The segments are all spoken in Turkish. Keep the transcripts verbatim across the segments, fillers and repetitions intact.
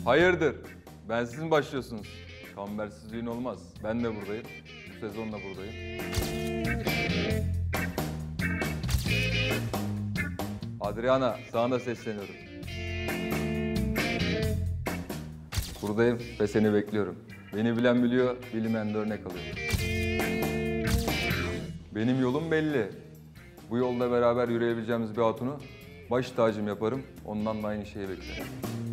Hayırdır? Bensiz mi başlıyorsunuz? Kambersiz düğün olmaz. Ben de buradayım. Bu sezonla buradayım. Adriana, sana da sesleniyorum. Buradayım ve seni bekliyorum. Beni bilen biliyor, bilmeyen de örnek alıyor. Benim yolum belli. Bu yolda beraber yürüyebileceğimiz bir hatunu baş tacım yaparım. Ondan da aynı şeyi beklerim.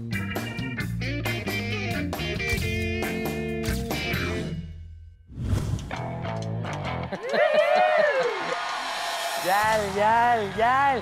Gel, gel, gel.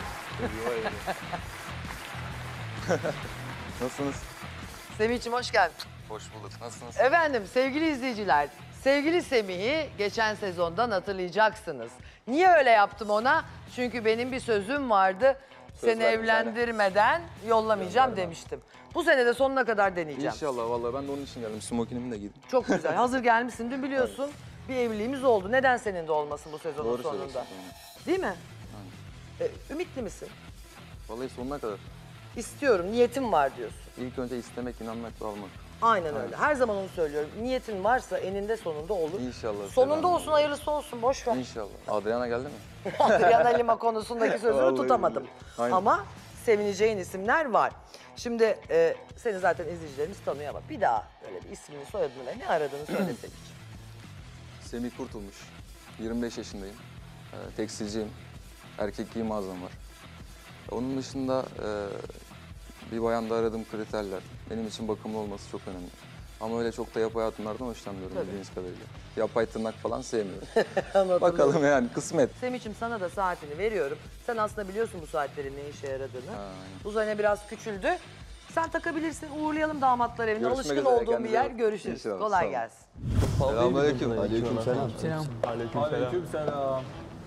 Nasılsınız? Semih'ciğim hoş geldin. Hoş bulduk. Nasılsınız? Efendim sevgili izleyiciler, sevgili Semih'i geçen sezondan hatırlayacaksınız. Niye öyle yaptım ona? Çünkü benim bir sözüm vardı. Söz Seni verdim evlendirmeden yollamayacağım demiştim. Bu sene de sonuna kadar deneyeceğim. İnşallah vallahi ben de onun için geldim. Smokinimi de giydim. Çok güzel. Hazır gelmişsin. Dün biliyorsun bir evliliğimiz oldu. Neden senin de olmasın bu sezonun Doğru sonunda? söylüyorsun. Değil mi? Ee, ümitli misin? Vallahi sonuna kadar. İstiyorum, niyetim var diyorsun. İlk önce istemek, inanmak ve almak. Aynen öyle. Her zaman onu söylüyorum. Niyetin varsa eninde sonunda olur. İnşallah. Sonunda selam. olsun, hayırlısı olsun. Boş ver. İnşallah. Adriana geldi mi? Adriana Lima konusundaki sözümü Vallahi tutamadım. billahi. Aynen. Ama sevineceğin isimler var. Şimdi e, seni zaten izleyicilerimiz tanıyor ama bir daha böyle bir ismini, soyadını ve ne aradığını söylesek. Semih Kurtulmuş. yirmi beş yaşındayım. Ee, tekstilciyim. Erkek giyim mağazam var. Onun dışında e, bir bayanda aradığım kriterler. Benim için bakımlı olması çok önemli. Ama öyle çok da yapay hatunlardan hoşlanmıyorum Tabii. bildiğiniz kadarıyla. Yapay tırnak falan sevmiyorum. Anladım. Bakalım yani kısmet. Semih'ciğim sana da saatini veriyorum. Sen aslında biliyorsun bu saatlerin ne işe yaradığını. Ha, aynen. Bu sene biraz küçüldü. Sen takabilirsin. Uğurlayalım damatlar evine. Görüşmek Alışkın üzere, olduğum bir kendinize yer. iyi bakın. Görüşürüz. İnşallah, sağ Kolay olun. gelsin. Selamünaleyküm. Aleykümselam. Selam. Aleykümselam.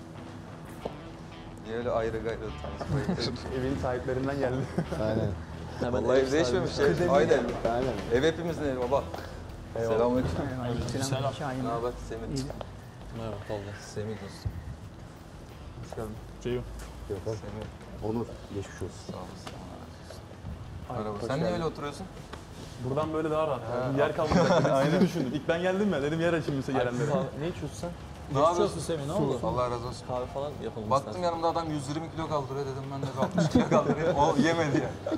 Niye öyle ayrı gayrı tanışmayı? Evin sahiplerinden geldi. Aynen. Vallahi ev değişmemiş ya. Aynen. Aynen. Ev hepimizin evi baba. Selamünaleyküm. Selam. Ne haber Semih? Merhaba Tolga. Semih dostum. Hoş geldin. Ceyo. Semih. Onur. Geçmiş olsun. Sağ olasın. Merhaba. Sen niye öyle oturuyorsun? Buradan böyle daha rahat. Yani. Yer kalmayacak. Dedim, sizi düşündüm. İlk ben geldim ya. Dedim yer açılmışsa gelenlere. Ne içiyorsun sen? Ne yapıyorsun Semih? Ne oldu? Allah razı olsun. Kahve falan yapalım Baktım istersen. yanımda adam yüz yirmi kilo kaldırıyor dedim ben de altmış kilo kaldırayım. O yemedi ya.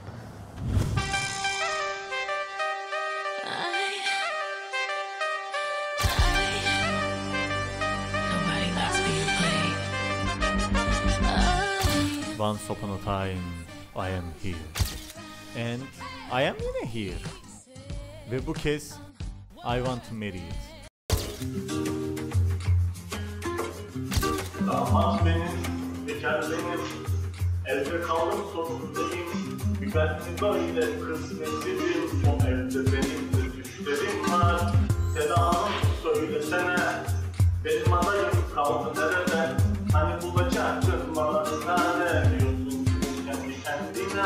Once upon a time, I am here. And I am yine here. Ve bu kez, I want to marry it. Damat benim, bekar benim, evde kaldım sofradayım. Güvenli böyle kısmetsizim, son evde benim de düşlerim var. Seda Hanım söylesene, benim adayım kaldı nerede? Hani bulacaktın bana bir tane, diyorsun kendi kendine.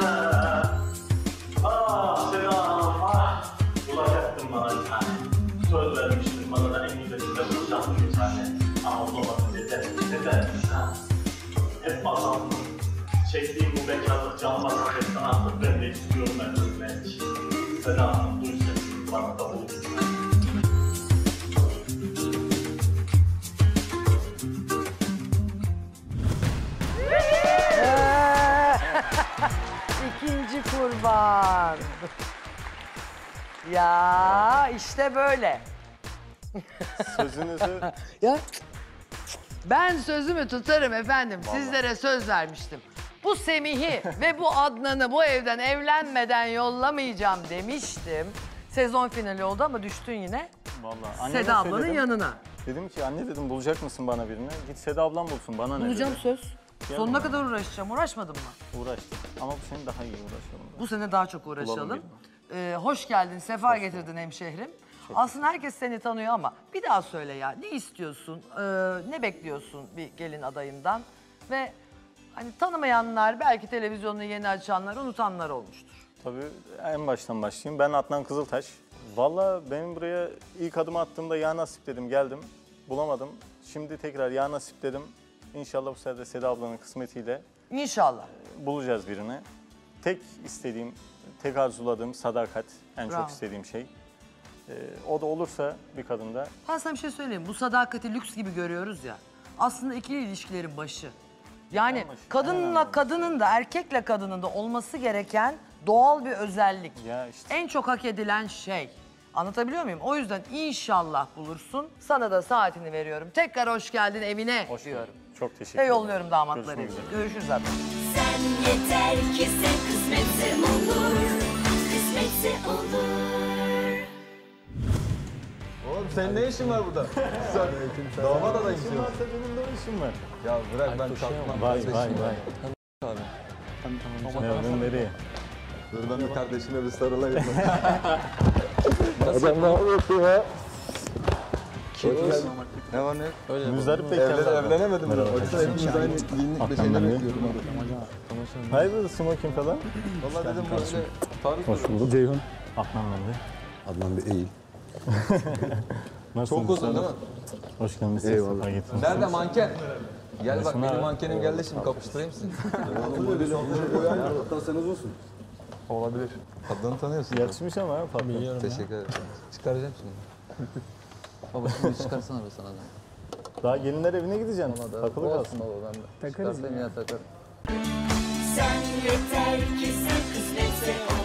Ah Seda Hanım ah, bulacaktın bana bir tane. Söz vermiştin bana da en güzelinde bulacaktın bir tane. Ama bulamadın neden, neden? Ha? Hep azaldım. Çektiğim bu bekarlık canıma kahretsin artık ben de istiyorum ben ölmek. Seda Hanım duy sesini bana da bul. İkinci kurban. Ya işte böyle. Sözünüzü... Ya ben sözümü tutarım efendim. Sizlere söz vermiştim. Bu Semih'i ve bu Adnan'ı bu evden evlenmeden yollamayacağım demiştim. Sezon finali oldu ama düştün yine Vallahi anneme Seda ablanın söyledim. yanına. Dedim ki anne dedim bulacak mısın bana birini? Git Seda ablam bulsun bana ne Bulacağım dedi. söz. Gel Sonuna bana. kadar uğraşacağım. Uğraşmadın mı? Uğraştık ama bu sene daha iyi uğraşalım. Bu sene daha çok Bulalım uğraşalım. birini. Ee, hoş geldin, sefa getirdin hemşehrim. Aslında herkes seni tanıyor ama bir daha söyle ya. Ne istiyorsun, ee, ne bekliyorsun bir gelin adayından? Ve hani tanımayanlar, belki televizyonunu yeni açanlar, unutanlar olmuştur. Tabii en baştan başlayayım. Ben Adnan Kızıltaş. Vallahi benim buraya ilk adım attığımda ya nasip dedim geldim. Bulamadım. Şimdi tekrar ya nasip dedim. İnşallah bu sefer de Seda ablanın kısmetiyle İnşallah. bulacağız birini. Tek istediğim tek arzuladığım sadakat. En Bravo. çok istediğim şey. Ee, o da olursa bir kadında Ben sana bir şey söyleyeyim. Bu sadakati lüks gibi görüyoruz ya. Aslında ikili ilişkilerin başı. Yani kadınla kadının da erkekle kadının da olması gereken doğal bir özellik. ya işte En çok hak edilen şey. Anlatabiliyor muyum? O yüzden inşallah bulursun. Sana da saatini veriyorum. Tekrar hoş geldin evine hoş diyorum. bulduk. Çok teşekkür Ve ederim. yolluyorum damatları Görüşmek için. üzere. Görüşürüz zaten. Sen yeter ki sen kısmetse olur, kısmetse olur. Oğlum senin ne işin var burada? Sen damat adayım İşim varsa benim de işim var. Ya bırak ben kalkmam. Vay vay vay. Abi. Nereden nereye? Dur ben bir kardeşime bir sarılayım. Adam ne yapıyorsun ya? Ne var ne yok? Müzdarip Evlen, bekarlar. evlenemedim ben. Merhaba. Oysa hepimiz aynı giyinlik Atlan beşeğini ben de. bekliyorum abi. Hayırdır smoking falan? Valla dedim böyle tarih Hoş bulduk Ceyhun. Adnan ben de. Adnan bir eğil. Nasılsın? çok uzun değil mi? Hoş geldiniz. Eyvallah. Ay, getirin. Nerede manken? Gel bak Nesin benim abi? mankenim geldi şimdi kapıştırayım seni. Hatta sen uzunsun. Olabilir. Adını tanıyorsun. Yakışmış ama ha patron. Teşekkür ederim. Çıkaracağım şimdi. Baba şimdi çıkarsana be sana da. Daha gelinler evine gideceğim. Bana da. Takılı Olsun kalsın. baba ben de. Takarız. Çıkarsayım ya takarım. Sen yeter ki sen kısmetse olur.